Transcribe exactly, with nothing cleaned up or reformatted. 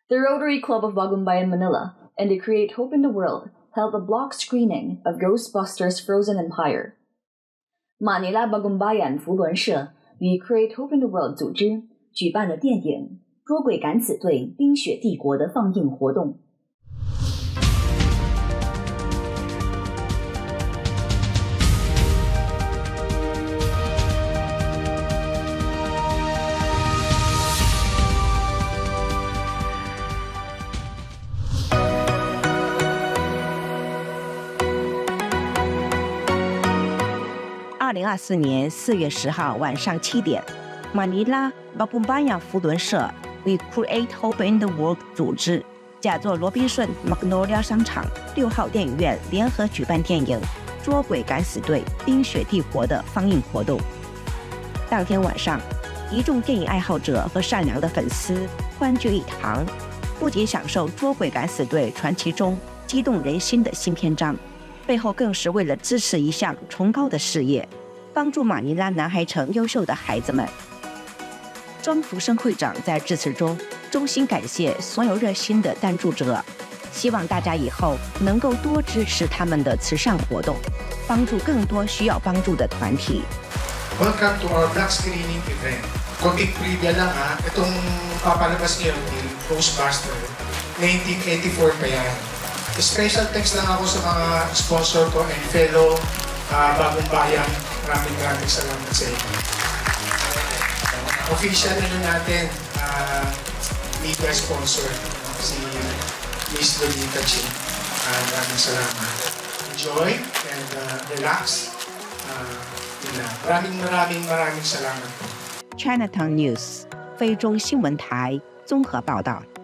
The Rotary Club of Bagumbayan Manila and the Create Hope in the World held a block screening of Ghostbusters Frozen Empire. 马尼拉Bagumbayan扶轮社与 Create Hope in the World 组织举办了电影《捉鬼敢死队：冰雪帝国》的放映活动。 二零二四年四月十号晚上七点，马尼拉Bagumbayan扶轮社与 Create Hope in the World 组织假作罗宾顺 Magnolia 商场六号电影院联合举办电影《捉鬼敢死队：冰雪帝国》的放映活动。当天晚上，一众电影爱好者和善良的粉丝欢聚一堂，不仅享受《捉鬼敢死队》传奇中激动人心的新篇章，背后更是为了支持一项崇高的事业，帮助马尼拉南海城优秀的孩子们。庄福生会长在致辞中衷心感谢所有热心的赞助者，希望大家以后能够多支持他们的慈善活动，帮助更多需要帮助的团体。 Welcome to our black screening event. Konting trivia lang ha, itong papalabas ngayon ni Ghostbuster, nineteen eighty-four pa yan. Special thanks lang ako sa mga sponsor ko and fellow uh, Bagumbayan. Maraming maraming salamat sa inyo. Official ano natin, uh, media sponsor, si Miss Lolita Chin. Uh, maraming salamat. Enjoy and uh, relax. Uh, maraming maraming maraming salamat. Chinatown News 非中新闻台综合报道。